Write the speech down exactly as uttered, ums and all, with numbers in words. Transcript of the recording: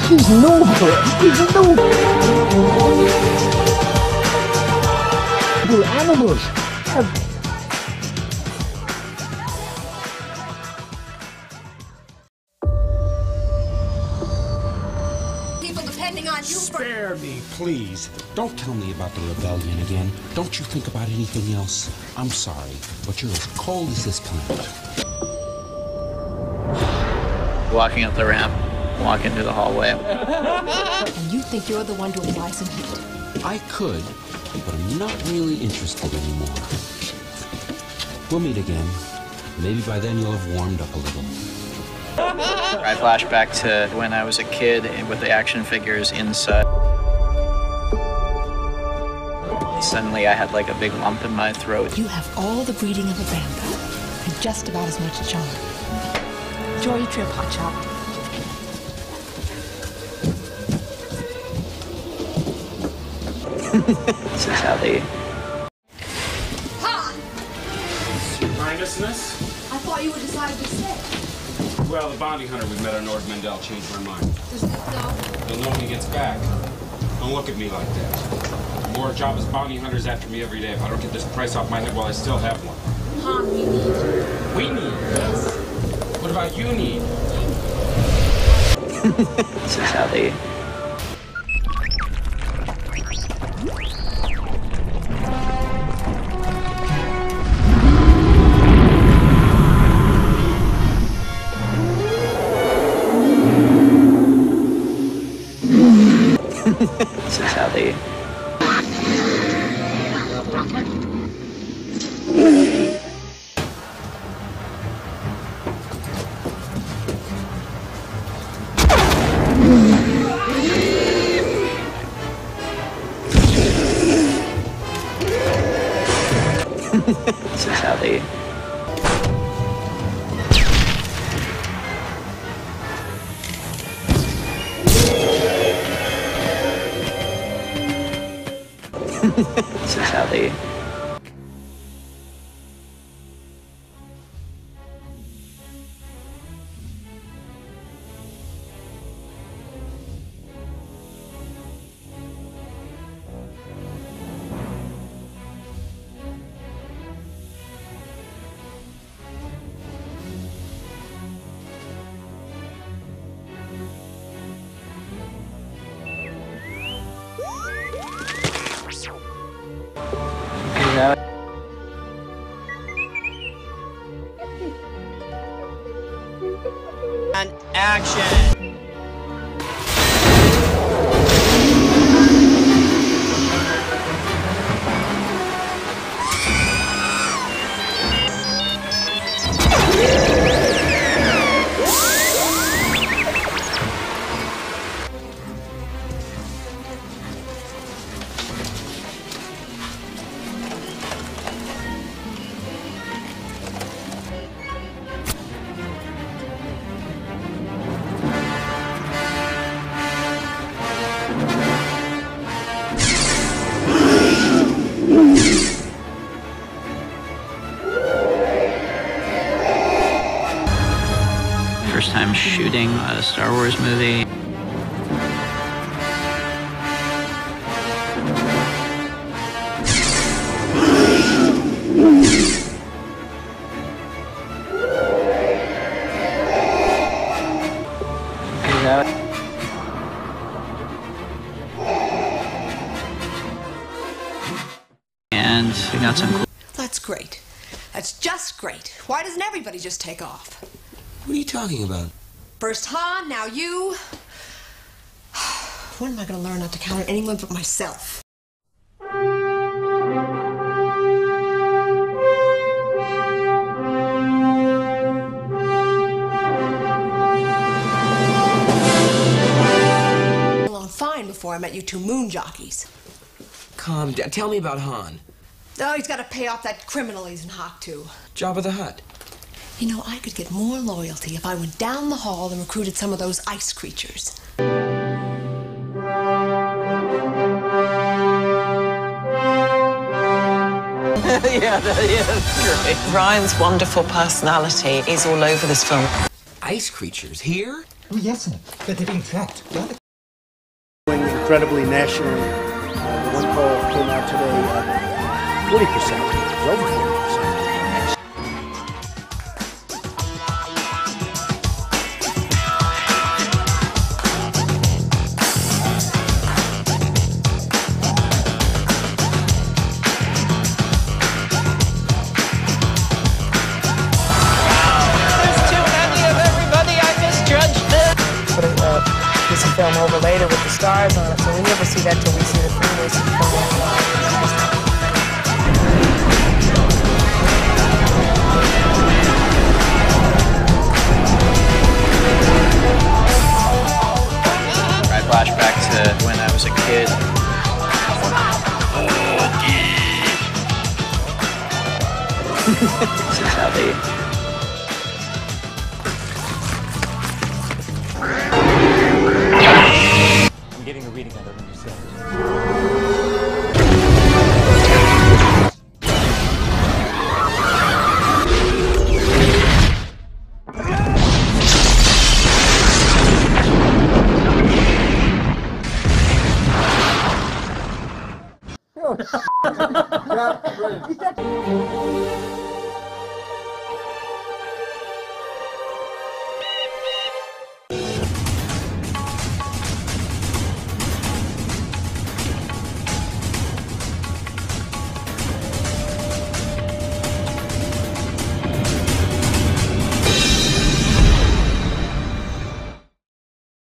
He's no good. He's no good. Animals have... People depending on you for... Spare me, please. Don't tell me about the rebellion again. Don't you think about anything else. I'm sorry, but you're as cold as this planet. Walking up the ramp, walking through the hallway. And you think you're the one to apply some heat? I could, but I'm not really interested anymore. We'll meet again. Maybe by then you'll have warmed up a little. I flash back to when I was a kid with the action figures inside. Suddenly I had like a big lump in my throat. You have all the breeding of a WAMPA and just about as much charm. Enjoy your trip, hotshot. This is how they... Han! Your Highnessness? I thought you would decide to stay. Well, the bounty hunter we met on Nord Mendel changed my mind. Does it go? He'll know when he gets back. Don't look at me like that. More job as bounty hunters after me every day if I don't get this price off my head while I still have one. Han, we need. We need? Yes. What about you need? This is how they... This is how they... This is how they... This is how they... And action! First time shooting a Star Wars movie. And we got some cool... That's great. That's just great. Why doesn't everybody just take off? What are you talking about? First Han, now you. When am I going to learn not to count on anyone but myself? Alone fine before I met you two moon jockeys. Calm down. Tell me about Han. Oh, he's got to pay off that criminal he's in hock to. Jabba the Hutt. You know, I could get more loyalty if I went down the hall and recruited some of those ice creatures. Yeah, that is great. Ryan's wonderful personality is all over this film. Ice creatures here? Oh, yes, sir. But they're being tracked. incredibly nationally. Uh, the one poll came out today, uh, forty percent, over forty percent. Put a uh, piece of film over later with the stars on it, so we never see that till we see the freeways and I flash back to when I was a kid. This is how they I'm getting a reading on the window sill. Oh,